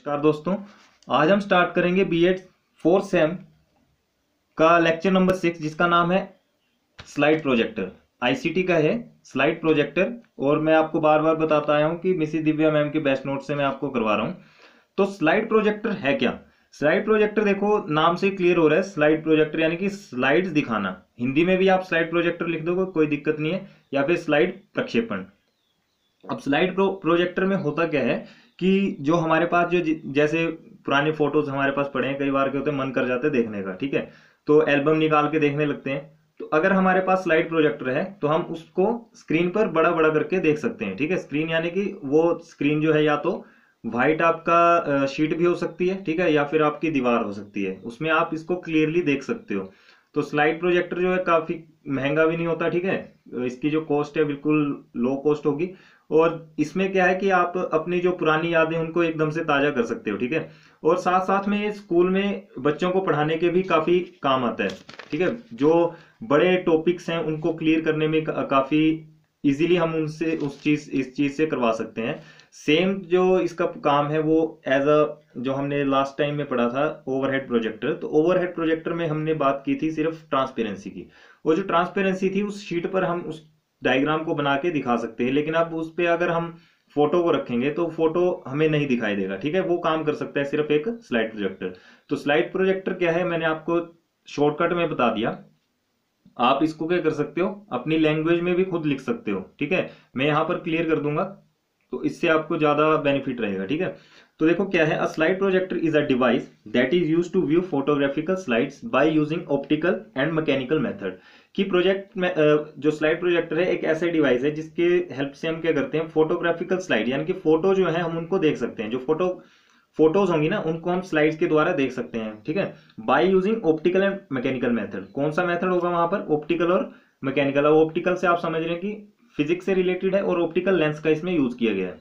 नमस्कार दोस्तों, आज हम स्टार्ट करेंगे बीएड 4th सेम का लेक्चर नंबर 6 जिसका नाम है स्लाइड प्रोजेक्टर। आईसीटी का है स्लाइड प्रोजेक्टर और मैं आपको बार बार बताता आया हूं कि मिसेस दिव्या मैम के बेस्ट नोट से मैं आपको करवा रहा हूं। तो स्लाइड प्रोजेक्टर है क्या? स्लाइड प्रोजेक्टर देखो नाम से क्लियर हो रहा है, स्लाइड प्रोजेक्टर यानी कि स्लाइड्स दिखाना। हिंदी में भी आप स्लाइड प्रोजेक्टर लिख दोगे कोई दिक्कत नहीं है, या फिर स्लाइड प्रक्षेपण। अब स्लाइड प्रोजेक्टर में होता क्या है कि जो हमारे पास जो जैसे पुराने फोटोज हमारे पास पड़े हैं, कई बार क्या होते हैं मन कर जाते हैं देखने का, ठीक है, तो एल्बम निकाल के देखने लगते हैं। तो अगर हमारे पास स्लाइड प्रोजेक्टर है तो हम उसको स्क्रीन पर बड़ा बड़ा करके देख सकते हैं, ठीक है। स्क्रीन यानी कि वो स्क्रीन जो है या तो व्हाइट आपका शीट भी हो सकती है, ठीक है, या फिर आपकी दीवार हो सकती है, उसमें आप इसको क्लियरली देख सकते हो। तो स्लाइड प्रोजेक्टर जो है काफी महंगा भी नहीं होता, ठीक है, इसकी जो कॉस्ट है बिल्कुल लो कॉस्ट होगी। और इसमें क्या है कि आप अपनी जो पुरानी यादें उनको एकदम से ताजा कर सकते हो, ठीक है। और साथ साथ में ये स्कूल में बच्चों को पढ़ाने के भी काफी काम आता है, ठीक है। जो बड़े टॉपिक्स हैं उनको क्लियर करने में काफी इजीली हम उनसे इस चीज से करवा सकते हैं। सेम जो इसका काम है वो एज अ जो हमने लास्ट टाइम में पढ़ा था ओवरहेड प्रोजेक्टर, तो ओवरहेड प्रोजेक्टर में हमने बात की थी सिर्फ ट्रांसपेरेंसी की। वो जो ट्रांसपेरेंसी थी उस शीट पर हम उस डायग्राम को बना के दिखा सकते हैं, लेकिन अब उस पे अगर हम फोटो को रखेंगे तो फोटो हमें नहीं दिखाई देगा, ठीक है। वो काम कर सकता है सिर्फ एक स्लाइड प्रोजेक्टर। तो स्लाइड प्रोजेक्टर क्या है मैंने आपको शॉर्टकट में बता दिया। आप इसको क्या कर सकते हो, अपनी लैंग्वेज में भी खुद लिख सकते हो, ठीक है। मैं यहां पर क्लियर कर दूंगा तो इससे आपको ज्यादा बेनिफिट रहेगा, ठीक है। तो देखो क्या है, a slide projector is a device that is used to view photographical slides by using optical and mechanical method. कि प्रोजेक्ट में जो स्लाइड प्रोजेक्टर है एक ऐसा डिवाइस है जिसके हेल्प से हम क्या करते हैं, फोटोग्राफिकल स्लाइड यानी कि फोटो जो है हम उनको देख सकते हैं। जो फोटोज होंगी ना उनको हम स्लाइड्स के द्वारा देख सकते हैं, ठीक है, by using optical and mechanical method. कौन सा मेथड होगा वहां पर, ऑप्टिकल और मैकेनिकल। अब ऑप्टिकल से आप समझ रहे हैं कि फिजिक्स से रिलेटेड है और ऑप्टिकल लेंस का इसमें यूज किया गया है।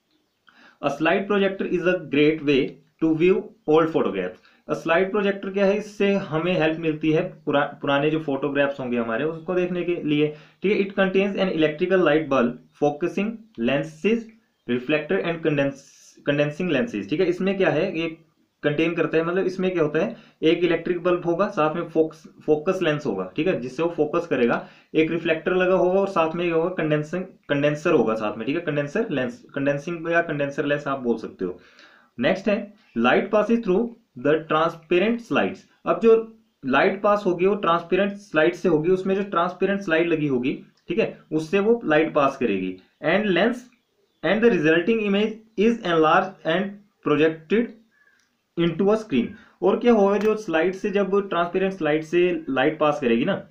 A slide projector is a great way to view old photographs. Slide projector क्या है, इससे हमें हेल्प मिलती है पुराने जो फोटोग्राफ्स होंगे हमारे उसको देखने के लिए, ठीक है। It contains an electrical light bulb focusing lenses reflector and condensing lenses, ठीक है। इसमें क्या है, ये कंटेन करता है, मतलब इसमें क्या होता है, एक इलेक्ट्रिक बल्ब होगा, साथ में फोकस लेंस होगा, ठीक है, जिससे वो फोकस करेगा। एक रिफ्लेक्टर लगा होगा और साथ में ये होगा कंडेंसर होगा साथ में, ठीक है, कंडेंसर लेंस, कंडेंसिंग या कंडेंसर लेंस आप बोल सकते हो। नेक्स्ट है light passes through the transparent slides. अब जो लाइट पास होगी वो ट्रांसपेरेंट स्लाइड से होगी, उसमें जो ट्रांसपेरेंट स्लाइड लगी होगी, ठीक है, उससे वो लाइट पास करेगी। And lens and the resulting image is enlarge and projected into a screen. और क्या होगा, जो स्लाइड से जब ट्रांसपेरेंट स्लाइड से लाइट पास करेगी ना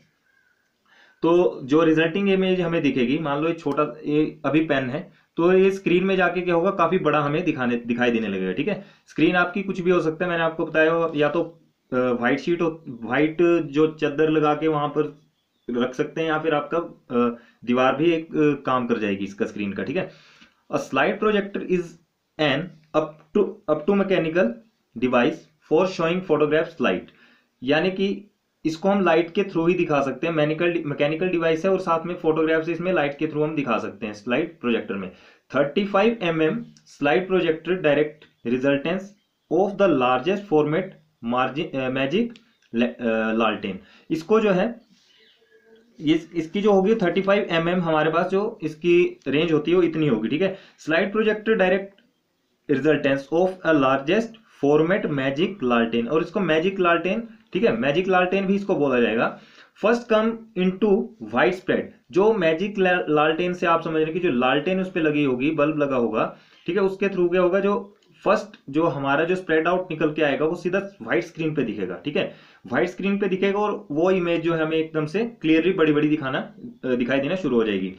तो जो रिजल्टिंग इमेज हमें दिखेगी, मान लो ये छोटा ये अभी पेन है, तो ये स्क्रीन में जाके क्या होगा, काफी बड़ा हमें दिखाई देने लगेगा, ठीक है। स्क्रीन आपकी कुछ भी हो सकता है, मैंने आपको बताया, या तो व्हाइट शीट हो, व्हाइट जो चादर लगा के वहां पर रख सकते हैं, या फिर आपका दीवार भी एक काम कर जाएगी इसका स्क्रीन का, ठीक है। A slide projector is an opto mechanical device for showing photographs light, यानी कि इसको हम लाइट के थ्रू ही दिखा सकते हैं। मैकेनिकल डिवाइस है और साथ में फोटोग्राफ्स इसमें लाइट के थ्रू हम दिखा सकते हैं स्लाइड प्रोजेक्टर में। 35 mm slide projector direct resultants of the largest format magic लालटेन। इसको जो है ये इसकी जो होगी 35 mm, हमारे पास जो इसकी रेंज होती है वो इतनी होगी, ठीक है। Slide projector direct resultants of a largest format magic लालटेन, और इसको मैजिक लालटेन, ठीक है, मैजिक लालटेन भी इसको बोला जाएगा। First come into widespread. जो मैजिक लालटेन से आप समझ रहे कि जो लालटेन उस पर लगी होगी, बल्ब लगा होगा, ठीक है, उसके थ्रू क्या होगा, जो फर्स्ट जो हमारा जो स्प्रेड आउट निकल के आएगा वो सीधा व्हाइट स्क्रीन पे दिखेगा, ठीक है, व्हाइट स्क्रीन पे दिखेगा और वो इमेज जो है हमें एकदम से क्लियरली बड़ी बड़ी दिखाई देना शुरू हो जाएगी।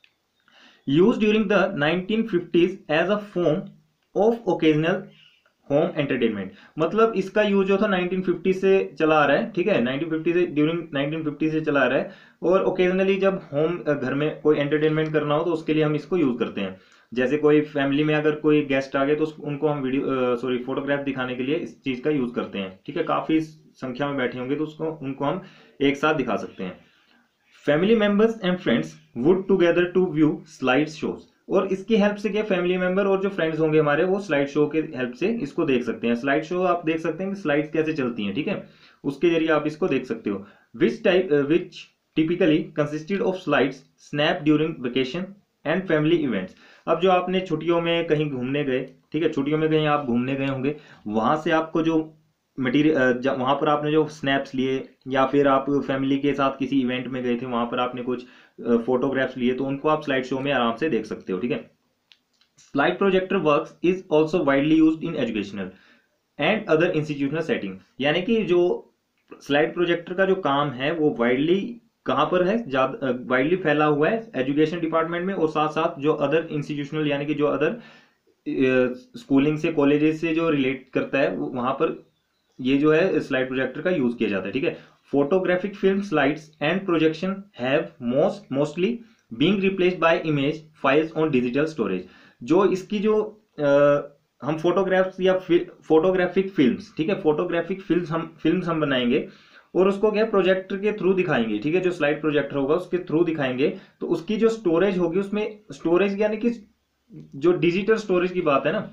Use during the 1950s as a form of occasional home entertainment. मतलब इसका यूज जो था 1950 से चला आ रहा है, ठीक है, 1950 से ड्यूरिंग 1950 से चला आ रहा है। और ओकेजनली जब होम घर में कोई एंटरटेनमेंट करना हो तो उसके लिए हम इसको यूज करते हैं। जैसे कोई फैमिली में अगर कोई गेस्ट आ गए तो उनको हम फोटोग्राफ दिखाने के लिए इस चीज का यूज करते हैं, ठीक है। काफी संख्या में बैठे होंगे तो उनको हम एक साथ दिखा सकते हैं। Family members and friends would together to view slide shows. और इसकी हेल्प से क्या फैमिली मेंबर और जो फ्रेंड्स होंगे हमारे वो स्लाइड शो के हेल्प से इसको देख सकते हैं। स्लाइड शो आप देख सकते हैं कि स्लाइड्स कैसे चलती हैं, ठीक है, उसके जरिए आप इसको देख सकते हो। Which typically consisted of slides snap during vacation and family events. अब जो आपने छुट्टियों में कहीं घूमने गए, ठीक है, छुट्टियों में कहीं आप घूमने गए होंगे, वहां से आपको जो मटीरियल, वहां पर आपने जो स्नैप्स लिए या फिर आप फैमिली के साथ किसी इवेंट में गए थे वहां पर आपने कुछ फोटोग्राफ्स लिए, तो उनको आप स्लाइड शो में आराम से देख सकते हो, ठीक है। Slide projector works is also widely used in educational and other institutional setting. यानी कि जो स्लाइड प्रोजेक्टर का जो काम है वो वाइडली कहाँ पर है, ज्यादा वाइडली फैला हुआ है एजुकेशन डिपार्टमेंट में, और साथ साथ जो अदर इंस्टीट्यूशनल यानी कि जो अदर स्कूलिंग से कॉलेजेस से जो रिलेट करता है वहां पर ये जो है स्लाइड प्रोजेक्टर का यूज किया जाता है, ठीक है। Photographic film slides and projection have mostly being replaced by image files on digital storage. जो इसकी जो हम फोटोग्राफ्स या फोटोग्राफिक फिल्म्स, ठीक है, फोटोग्राफिक फिल्म्स हम बनाएंगे और उसको क्या प्रोजेक्टर के थ्रू दिखाएंगे, ठीक है, जो स्लाइड प्रोजेक्टर होगा उसके थ्रू दिखाएंगे, तो उसकी जो स्टोरेज होगी उसमें स्टोरेज यानी कि जो डिजिटल स्टोरेज की बात है ना,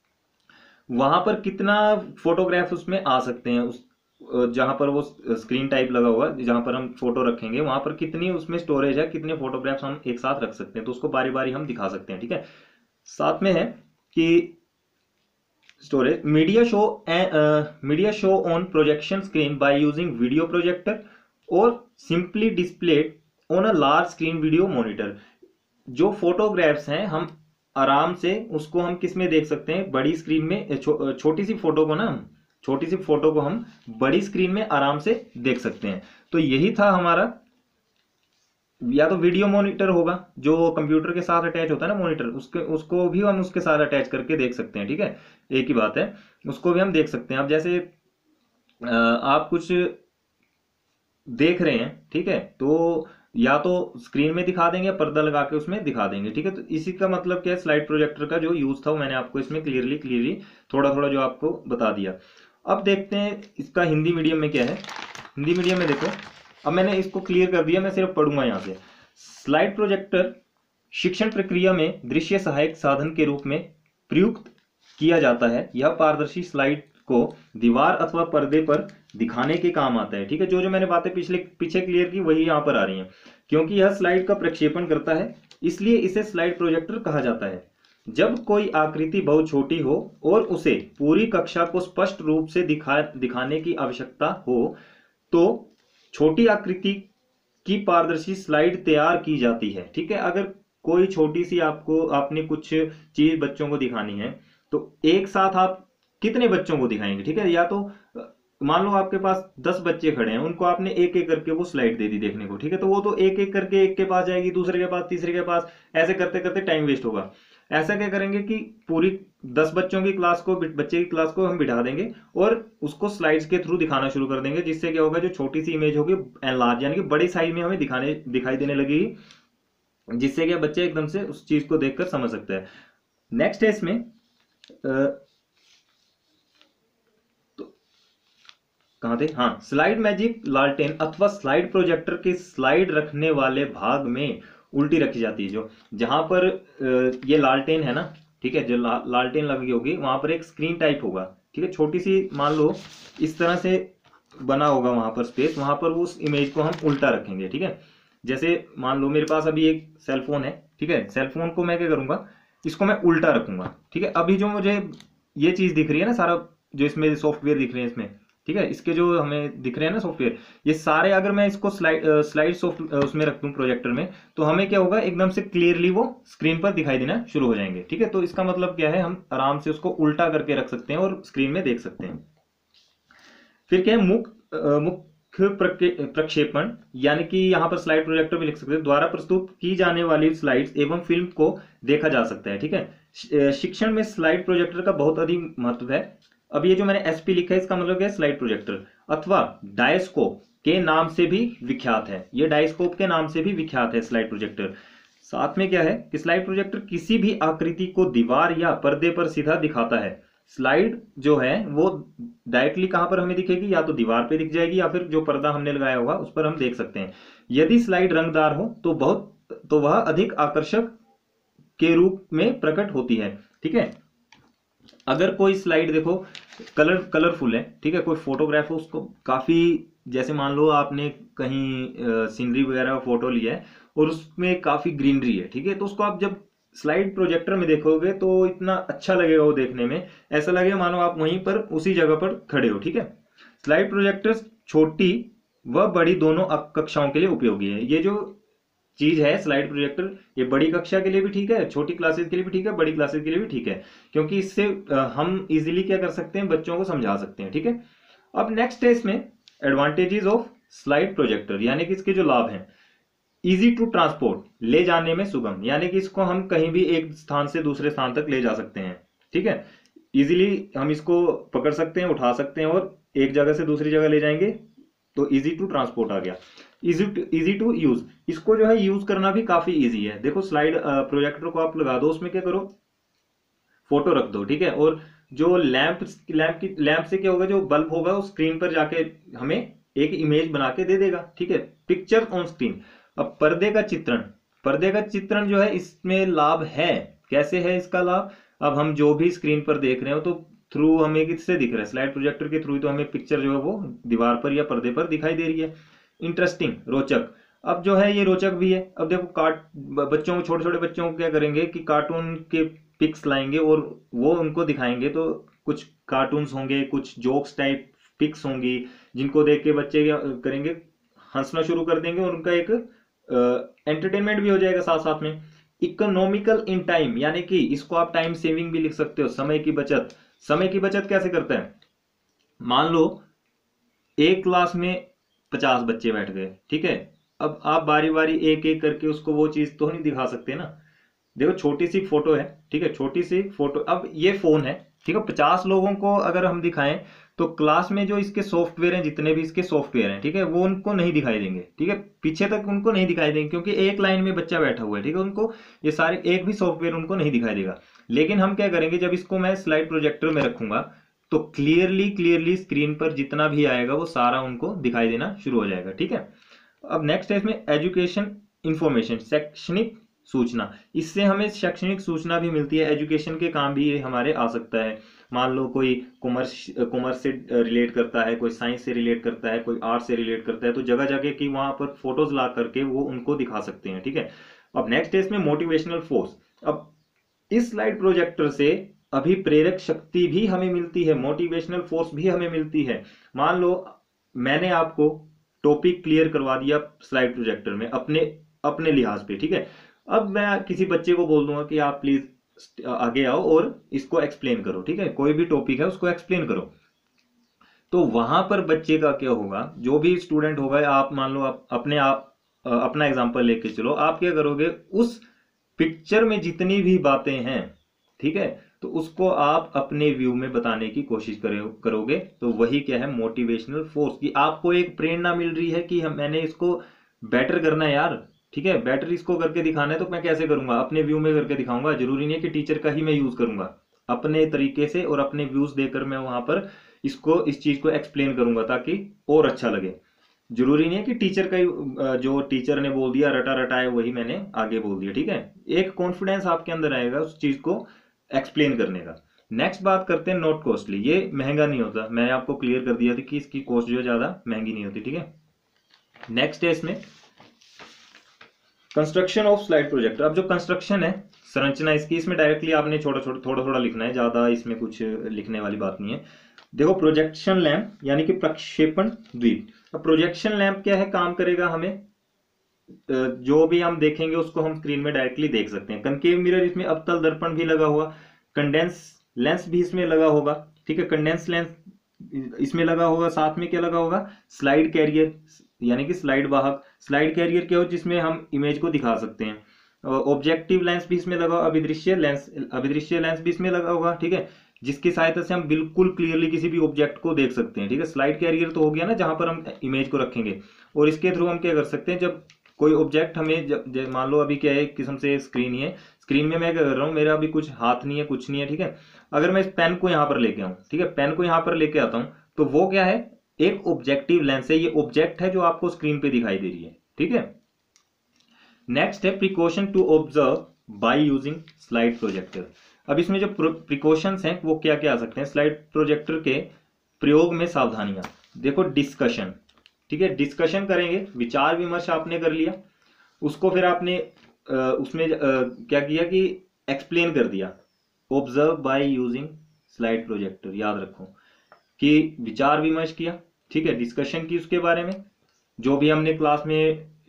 वहां पर कितना फोटोग्राफ उसमें आ सकते हैं, उस जहां पर वो स्क्रीन टाइप लगा हुआ है जहां पर हम फोटो रखेंगे वहां पर कितनी उसमें स्टोरेज है, कितने फोटोग्राफ्स हम एक साथ रख सकते हैं, तो उसको बारी बारी हम दिखा सकते हैं, ठीक है। साथ में है कि storage media show on projection screen by using video projector और simply displayed on a large screen video monitor. जो फोटोग्राफ्स हैं हम आराम से उसको हम किस में देख सकते हैं, बड़ी स्क्रीन में, छोटी सी फोटो को ना, छोटी सी फोटो को हम बड़ी स्क्रीन में आराम से देख सकते हैं। तो यही था हमारा, या तो वीडियो मॉनिटर होगा जो कंप्यूटर के साथ अटैच होता है ना मॉनिटर, उसको भी हम उसके साथ अटैच करके देख सकते हैं, ठीक है, एक ही बात है, उसको भी हम देख सकते हैं। अब जैसे आप कुछ देख रहे हैं, ठीक है, तो या तो स्क्रीन में दिखा देंगे या पर्दा लगा के उसमें दिखा देंगे, ठीक है। तो इसी का मतलब क्या है, स्लाइड प्रोजेक्टर का जो यूज था वो मैंने आपको इसमें क्लियरली थोड़ा थोड़ा जो आपको बता दिया। अब देखते हैं इसका हिंदी मीडियम में क्या है। हिंदी मीडियम में देखो, अब मैंने इसको क्लियर कर दिया, मैं सिर्फ पढ़ूंगा यहाँ से। स्लाइड प्रोजेक्टर शिक्षण प्रक्रिया में दृश्य सहायक साधन के रूप में प्रयुक्त किया जाता है। यह पारदर्शी स्लाइड को दीवार अथवा पर्दे पर दिखाने के काम आता है, ठीक है। जो जो मैंने बातें पीछे क्लियर की वही यहाँ पर आ रही हैं। क्योंकि यह स्लाइड का प्रक्षेपण करता है इसलिए इसे स्लाइड प्रोजेक्टर कहा जाता है। जब कोई आकृति बहुत छोटी हो और उसे पूरी कक्षा को स्पष्ट रूप से दिखाने की आवश्यकता हो तो छोटी आकृति की पारदर्शी स्लाइड तैयार की जाती है, ठीक है। अगर कोई छोटी सी आपने कुछ चीज बच्चों को दिखानी है तो एक साथ आप कितने बच्चों को दिखाएंगे, ठीक है। या तो मान लो आपके पास 10 बच्चे खड़े हैं, उनको आपने एक एक करके वो स्लाइड दे दी देखने को, ठीक है, तो वो तो एक एक करके एक के पास जाएगी, दूसरे के पास, तीसरे के पास, ऐसे करते करते टाइम वेस्ट होगा। ऐसा क्या करेंगे कि पूरी 10 बच्चों की क्लास को, बच्चे की क्लास को हम बिठा देंगे और उसको स्लाइड्स के थ्रू दिखाना शुरू कर देंगे, जिससे क्या होगा, जो छोटी सी इमेज होगी एनलार्ज यानी कि बड़ी साइज में हमें दिखाई देने लगेगी, जिससे क्या बच्चे एकदम से उस चीज को देखकर समझ सकते हैं। नेक्स्ट है इसमें कहां थे, हाँ, स्लाइड मैजिक लालटेन अथवा स्लाइड प्रोजेक्टर के स्लाइड रखने वाले भाग में उल्टी रखी जाती है। जो जहां पर ये लालटेन है ना, ठीक है, जो लालटेन लगी होगी वहां पर एक स्क्रीन टाइप होगा, ठीक है, छोटी सी, मान लो इस तरह से बना होगा वहां पर स्पेस, वहां पर वो उस इमेज को हम उल्टा रखेंगे, ठीक है। जैसे मान लो मेरे पास अभी एक सेलफोन है, ठीक है, सेलफोन को मैं क्या करूंगा, इसको मैं उल्टा रखूंगा, ठीक है। अभी जो मुझे ये चीज दिख रही है ना, सारा जो इसमें सॉफ्टवेयर दिख रहे हैं इसमें, ठीक है, इसके जो हमें दिख रहे हैं ना सॉफ्टवेयर, ये सारे अगर मैं इसको स्लाइड उसमें रख दूं प्रोजेक्टर में, तो हमें क्या होगा, एकदम से क्लियरली वो स्क्रीन पर दिखाई देना शुरू हो जाएंगे, ठीक है। तो इसका मतलब क्या है, हम आराम से उसको उल्टा करके रख सकते हैं और स्क्रीन में देख सकते हैं। फिर क्या है, मुख्य प्रक्षेपण, यानी कि यहाँ पर स्लाइड प्रोजेक्टर भी लिख सकते हैं, द्वारा प्रस्तुत की जाने वाली स्लाइड्स एवं फिल्म को देखा जा सकता है, ठीक है। शिक्षण में स्लाइड प्रोजेक्टर का बहुत अधिक महत्व है। अब ये जो मैंने एसपी लिखा है इसका मतलब क्या है, स्लाइड प्रोजेक्टर अथवा डायस्कोप के नाम से भी विख्यात है। ये डायस्कोप के नाम से भी विख्यात है स्लाइड प्रोजेक्टर। साथ में क्या है कि स्लाइड प्रोजेक्टर किसी भी आकृति को दीवार या पर्दे पर सीधा दिखाता है। स्लाइड जो है वो डायरेक्टली कहां पर हमें दिखेगी, या तो दीवार पे दिख जाएगी या फिर जो पर्दा हमने लगाया होगा उस पर हम देख सकते हैं। यदि स्लाइड रंगदार हो तो वह अधिक आकर्षक के रूप में प्रकट होती है। ठीक है, अगर कोई स्लाइड देखो कलरफुल है, ठीक है, कोई फोटोग्राफ है उसको काफी, जैसे मान लो आपने कहीं सीनरी वगैरह का फोटो लिया है और उसमें काफी ग्रीनरी है, ठीक है, तो उसको आप जब स्लाइड प्रोजेक्टर में देखोगे तो इतना अच्छा लगेगा वो देखने में, ऐसा लगेगा मानो आप वहीं पर उसी जगह पर खड़े हो। ठीक है, स्लाइड प्रोजेक्टर छोटी व बड़ी दोनों कक्षाओं के लिए उपयोगी है। ये जो चीज है स्लाइड प्रोजेक्टर, ये बड़ी कक्षा के लिए भी ठीक है, छोटी क्लासेस के लिए भी ठीक है, बड़ी क्लासेस के लिए भी ठीक है, क्योंकि इससे हम इजीली क्या कर सकते हैं, बच्चों को समझा सकते हैं। ठीक है, अब नेक्स्ट है इसमें एडवांटेजेस ऑफ स्लाइड प्रोजेक्टर, यानी कि इसके जो लाभ हैं, इजी टू ट्रांसपोर्ट, ले जाने में सुगम, यानी कि इसको हम कहीं भी एक स्थान से दूसरे स्थान तक ले जा सकते हैं। ठीक है, इजीली हम इसको पकड़ सकते हैं, उठा सकते हैं और एक जगह से दूसरी जगह ले जाएंगे, तो इजी टू ट्रांसपोर्ट आ गया। इजी टू यूज, इसको जो है यूज करना भी काफी इजी है। देखो स्लाइड प्रोजेक्टर को आप लगा दो, उसमें क्या करो, फोटो रख दो, ठीक है, और जो लैंप से क्या होगा, जो बल्ब होगा वो स्क्रीन पर जाके हमें एक इमेज बना के दे देगा। ठीक है, पिक्चर ऑन स्क्रीन। अब पर्दे का चित्रण जो है, इसमें लाभ है। कैसे है इसका लाभ, अब हम जो भी स्क्रीन पर देख रहे हो तो थ्रू हमें किससे दिख रहा है, स्लाइड प्रोजेक्टर के थ्रू, तो हमें पिक्चर जो है वो दीवार पर या पर्दे पर दिखाई दे रही है। इंटरेस्टिंग, रोचक, अब जो है ये रोचक भी है। अब देखो बच्चों को, छोटे छोटे बच्चों को क्या करेंगे कि कार्टून के पिक्स लाएंगे और वो उनको दिखाएंगे, तो कुछ कार्टून्स होंगे, कुछ जोक्स टाइप पिक्स होंगी, जिनको देख के बच्चे क्या करेंगे, हंसना शुरू कर देंगे और उनका एक एंटरटेनमेंट भी हो जाएगा साथ साथ में। इकोनॉमिकल इन टाइम, यानी कि इसको आप टाइम सेविंग भी लिख सकते हो, समय की बचत। समय की बचत कैसे करते हैं, मान लो एक क्लास में 50 बच्चे बैठ गए, ठीक है, अब आप बारी बारी एक एक करके उसको वो चीज तो नहीं दिखा सकते ना। देखो छोटी सी फोटो है, ठीक है, छोटी सी फोटो, अब ये फोन है, ठीक है, 50 लोगों को अगर हम दिखाएं तो क्लास में जो इसके सॉफ्टवेयर हैं, जितने भी इसके सॉफ्टवेयर हैं, ठीक है, वो उनको नहीं दिखाई देंगे। ठीक है, पीछे तक उनको नहीं दिखाई देंगे, क्योंकि एक लाइन में बच्चा बैठा हुआ है, ठीक है, उनको ये सारे एक भी सॉफ्टवेयर उनको नहीं दिखाई देगा। लेकिन हम क्या करेंगे, जब इसको मैं स्लाइड प्रोजेक्टर में रखूंगा तो क्लियरली स्क्रीन पर जितना भी आएगा वो सारा उनको दिखाई देना शुरू हो जाएगा। ठीक है, अब नेक्स्ट है इसमें एजुकेशन इंफॉर्मेशन, शैक्षणिक सूचना। इससे हमें शैक्षणिक सूचना भी मिलती है, एजुकेशन के काम भी ये हमारे आ सकता है। मान लो कोई कॉमर्स से रिलेट करता है, कोई साइंस से रिलेट करता है, कोई आर्ट से रिलेट करता है, तो जगह जगह की वहां पर फोटोज ला करके वो उनको दिखा सकते हैं। ठीक है, अब नेक्स्ट है इसमें मोटिवेशनल फोर्स। अब इस स्लाइड प्रोजेक्टर से अभिप्रेरक शक्ति भी हमें मिलती है, मोटिवेशनल फोर्स भी हमें मिलती है। मान लो मैंने आपको टॉपिक क्लियर करवा दिया स्लाइड प्रोजेक्टर में अपने अपने लिहाज पे, ठीक है, अब मैं किसी बच्चे को बोल दूंगा कि आप प्लीज आगे आओ और इसको एक्सप्लेन करो। ठीक है, कोई भी टॉपिक है उसको एक्सप्लेन करो, तो वहां पर बच्चे का क्या होगा, जो भी स्टूडेंट होगा, आप मान लो आप अपना एग्जांपल लेके चलो, आप क्या करोगे, उस पिक्चर में जितनी भी बातें हैं, ठीक है, तो उसको आप अपने व्यू में बताने की कोशिश करोगे, तो वही क्या है, मोटिवेशनल फोर्स, की आपको एक प्रेरणा मिल रही है कि मैंने इसको बेटर करना है यार। ठीक है, बेटर इसको करके दिखाना है, तो मैं कैसे करूंगा, अपने व्यू में करके दिखाऊंगा। जरूरी नहीं है कि टीचर का ही मैं यूज करूंगा, अपने तरीके से और अपने व्यूज देकर मैं वहां पर इस चीज को एक्सप्लेन करूंगा ताकि और अच्छा लगे। जरूरी नहीं है कि टीचर का ही जो टीचर ने बोल दिया रटा रटा है वही मैंने आगे बोल दिया। ठीक है, एक कॉन्फिडेंस आपके अंदर आएगा उस चीज को एक्सप्लेन करने का। नेक्स्ट बात करते हैं नॉट कॉस्टली, ये महंगा नहीं होता, मैंने आपको क्लियर कर दिया था कि इसकी कॉस्ट जो ज्यादा महंगी नहीं होती। ठीक है, नेक्स्ट है इसमें कंस्ट्रक्शन ऑफ स्लाइड प्रोजेक्टर। अब जो कंस्ट्रक्शन है, संरचना इसकी, इसमें डायरेक्टली आपने थोड़ा थोड़ा लिखना है, ज्यादा इसमें कुछ लिखने वाली बात नहीं है। देखो प्रोजेक्शन लैंप यानी कि प्रक्षेपण द्वीप। अब प्रोजेक्शन लैंप क्या है, काम करेगा, हमें जो भी हम देखेंगे उसको हम स्क्रीन में डायरेक्टली देख सकते हैं। कनकेव मिरर, इसमें अवतल दर्पण भी लगा हुआ, कंडेंस लेंस भी इसमें लगा होगा। ठीक है, कंडेंस लेंस इसमें लगा होगा, साथ में क्या लगा होगा, स्लाइड कैरियर यानी कि स्लाइड वाहक। स्लाइड कैरियर क्या हो, जिसमें हम इमेज को दिखा सकते हैं। ऑब्जेक्टिव लेंस भी इसमें लगा, अभिदृश्य लेंस भी इसमें लगा होगा। ठीक है, जिसकी सहायता से हम बिल्कुल क्लियरली किसी भी ऑब्जेक्ट को देख सकते हैं। ठीक है, स्लाइड कैरियर तो हो गया ना, जहां पर हम इमेज को रखेंगे, और इसके थ्रू हम क्या कर सकते हैं, जब कोई ऑब्जेक्ट हमें जब मान लो अभी क्या है, एक किस्म से स्क्रीन ही है, स्क्रीन में मैं क्या कर रहा हूँ, मेरा अभी कुछ हाथ नहीं है, कुछ नहीं है। ठीक है, अगर मैं इस पेन को यहाँ पर लेके आऊँ, ठीक है, पेन को यहाँ पर लेके आता हूँ, तो वो क्या है, एक ऑब्जेक्टिव लेंस है, ये ऑब्जेक्ट है जो आपको स्क्रीन पे दिखाई दे रही है। ठीक है, नेक्स्ट है precaution to observe by using slide projector. अब इसमें जो प्रिकॉशंस हैं वो क्या क्या आ सकते हैं स्लाइड प्रोजेक्टर के प्रयोग में, सावधानियां। देखो डिस्कशन, ठीक है, डिस्कशन करेंगे, विचार विमर्श आपने कर लिया, उसको फिर आपने उसमें क्या किया कि एक्सप्लेन कर दिया। Observe by using slide projector, याद रखो कि विचार विमर्श किया, ठीक है, डिस्कशन की उसके बारे में, जो भी हमने क्लास में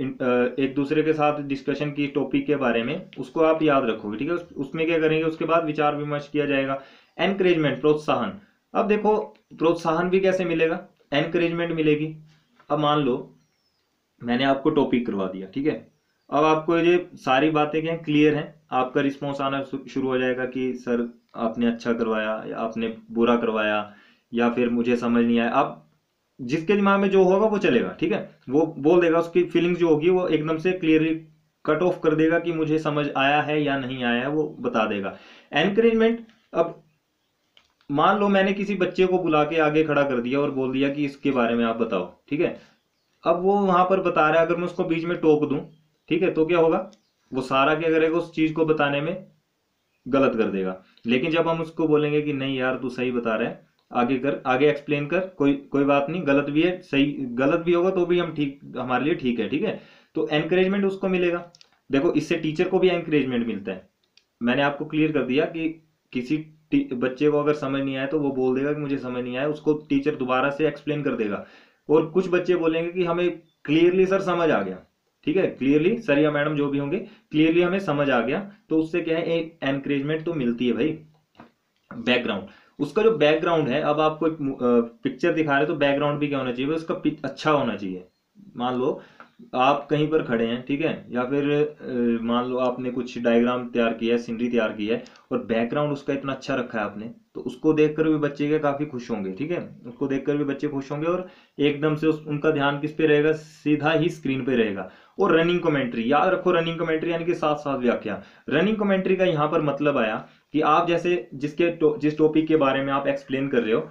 एक दूसरे के साथ डिस्कशन की टॉपिक के बारे में, उसको आप याद रखोगे, ठीक है। उसमें क्या करेंगे, उसके बाद विचार विमर्श किया जाएगा। एनकरेजमेंट, प्रोत्साहन। अब देखो प्रोत्साहन भी कैसे मिलेगा, एनकरेजमेंट मिलेगी। अब मान लो मैंने आपको टॉपिक करवा दिया, ठीक है, अब आपको ये सारी बातें क्या क्लियर हैं, आपका रिस्पॉन्स आना शुरू हो जाएगा कि सर आपने अच्छा करवाया या आपने बुरा करवाया या फिर मुझे समझ नहीं आया। अब जिसके दिमाग में जो होगा वो चलेगा, ठीक है, वो बोल देगा, उसकी फीलिंग्स जो होगी वो एकदम से क्लियरली कट ऑफ कर देगा कि मुझे समझ आया है या नहीं आया है, वो बता देगा। एनकरेजमेंट, अब मान लो मैंने किसी बच्चे को बुला के आगे खड़ा कर दिया और बोल दिया कि इसके बारे में आप बताओ, ठीक है, अब वो वहां पर बता रहा है, अगर मैं उसको बीच में टोक दूं, ठीक है, तो क्या होगा, वो सारा क्या करेगा, उस चीज को बताने में गलत कर देगा। लेकिन जब हम उसको बोलेंगे कि नहीं यार तू सही बता रहा है, आगे कर, आगे एक्सप्लेन कर, कोई कोई बात नहीं, गलत भी है, सही गलत भी होगा तो भी हम ठीक, हमारे लिए ठीक है, ठीक है। तो एनकरेजमेंट उसको मिलेगा। देखो इससे टीचर को भी एनकरेजमेंट मिलता है। मैंने आपको क्लियर कर दिया कि किसी बच्चे को अगर समझ नहीं आया तो वो बोल देगा कि मुझे समझ नहीं आया, उसको टीचर दोबारा से एक्सप्लेन कर देगा। और कुछ बच्चे बोलेंगे कि हमें क्लियरली सर समझ आ गया, ठीक है, क्लियरली सर या मैडम जो भी होंगे, क्लियरली हमें समझ आ गया। तो उससे क्या है, एक एनकरेजमेंट तो मिलती है भाई। बैकग्राउंड, उसका जो बैकग्राउंड है, अब आपको एक पिक्चर दिखा रहे तो बैकग्राउंड भी क्या होना चाहिए, उसका अच्छा होना चाहिए। मान लो आप कहीं पर खड़े हैं, ठीक है, या फिर मान लो आपने कुछ डायग्राम तैयार किया है, सीनरी तैयार की है, और बैकग्राउंड उसका इतना अच्छा रखा है आपने, तो उसको देखकर भी बच्चे के काफी खुश होंगे, ठीक है, उसको देखकर भी बच्चे खुश होंगे और एकदम से उनका ध्यान किस पे रहेगा, सीधा ही स्क्रीन पे रहेगा। और रनिंग कमेंट्री, याद रखो रनिंग कमेंट्री यानी कि साथ साथ व्याख्या। रनिंग कमेंट्री का यहाँ पर मतलब आया कि आप जैसे जिस टॉपिक के बारे में आप एक्सप्लेन कर रहे हो,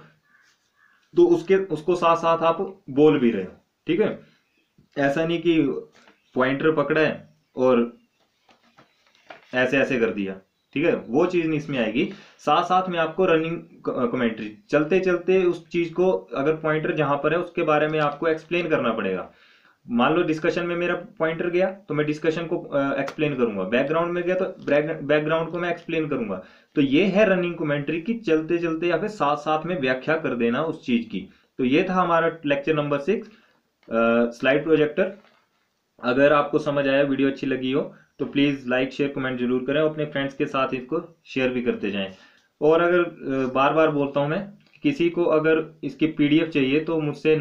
तो उसको साथ साथ आप बोल भी रहे हो, ठीक है। ऐसा नहीं कि पॉइंटर पकड़ा है और ऐसे ऐसे कर दिया, ठीक है, वो चीज नहीं इसमें आएगी। साथ साथ में आपको रनिंग कमेंट्री, चलते चलते उस चीज को, अगर पॉइंटर जहां पर है उसके बारे में आपको एक्सप्लेन करना पड़ेगा। मान लो डिस्कशन में मेरा पॉइंटर गया तो मैं डिस्कशन को एक्सप्लेन करूंगा, बैकग्राउंड में गया तो बैकग्राउंड को मैं एक्सप्लेन करूंगा। तो ये है रनिंग कमेंट्री की, चलते चलते या फिर साथ साथ में व्याख्या कर देना उस चीज की। तो ये था हमारा लेक्चर नंबर 6, स्लाइड प्रोजेक्टर। अगर आपको समझ आया, वीडियो अच्छी लगी हो, तो प्लीज लाइक शेयर कमेंट जरूर करें, अपने फ्रेंड्स के साथ इसको शेयर भी करते जाएं। और अगर बार बार बोलता हूं मैं, किसी को अगर इसकी पीडीएफ चाहिए तो मुझसे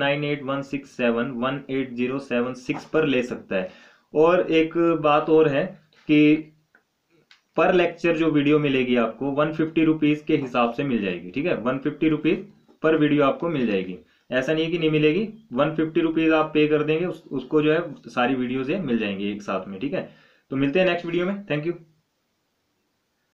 9816718076 पर ले सकता है। और एक बात और है कि पर लेक्चर जो वीडियो मिलेगी आपको 150 रुपीज के हिसाब से मिल जाएगी, ठीक है, 150 रुपीज पर वीडियो आपको मिल जाएगी। ऐसा नहीं है कि नहीं मिलेगी, 150 रुपीज आप पे कर देंगे, उसको जो है सारी वीडियोज मिल जाएंगी एक साथ में, ठीक है। तो मिलते हैं नेक्स्ट वीडियो में, थैंक यू।